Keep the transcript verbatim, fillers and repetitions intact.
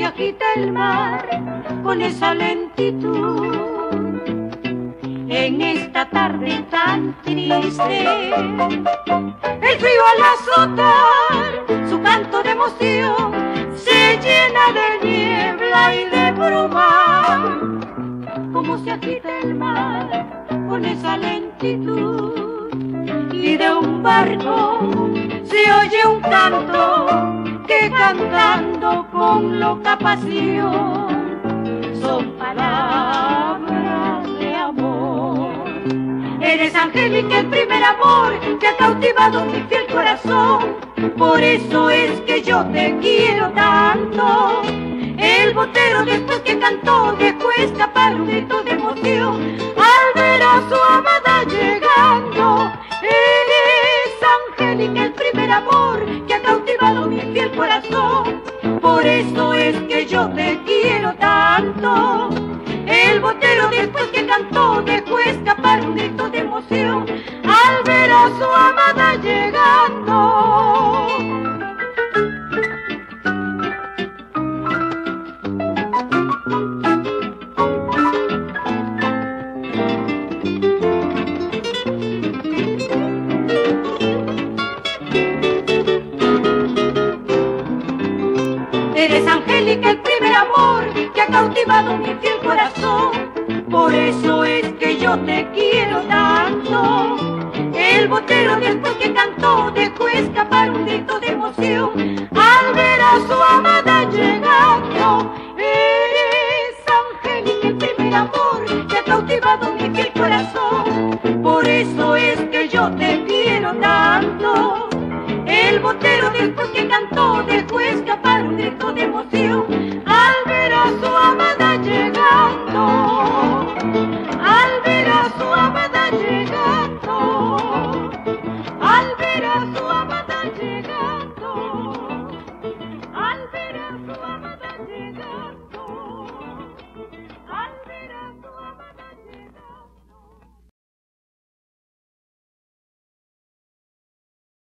se agita el mar con esa lentitud. En esta tarde tan triste, el frío al azotar su canto de emoción se llena de niebla y de bruma. Como se agita el mar con esa lentitud, y de un barco se oye un canto que cantando con loca pasión son palabras de amor. Eres Angélica, el primer amor que ha cautivado mi fiel corazón. Por eso es que yo te quiero tanto. El botero después que cantó dejó escapar un grito de emoción al ver a su amada llegando. Eres Angélica, el primer amor que ha cautivado mi fiel corazón. Por eso es que yo te quiero tanto. El botero después que cantó dejó escapar un grito de emoción al ver a su amada llegando. Eres Angélica, el primer amor que ha cautivado mi fiel corazón. Por eso es que yo te quiero tanto. El botero después que cantó dejó escapar un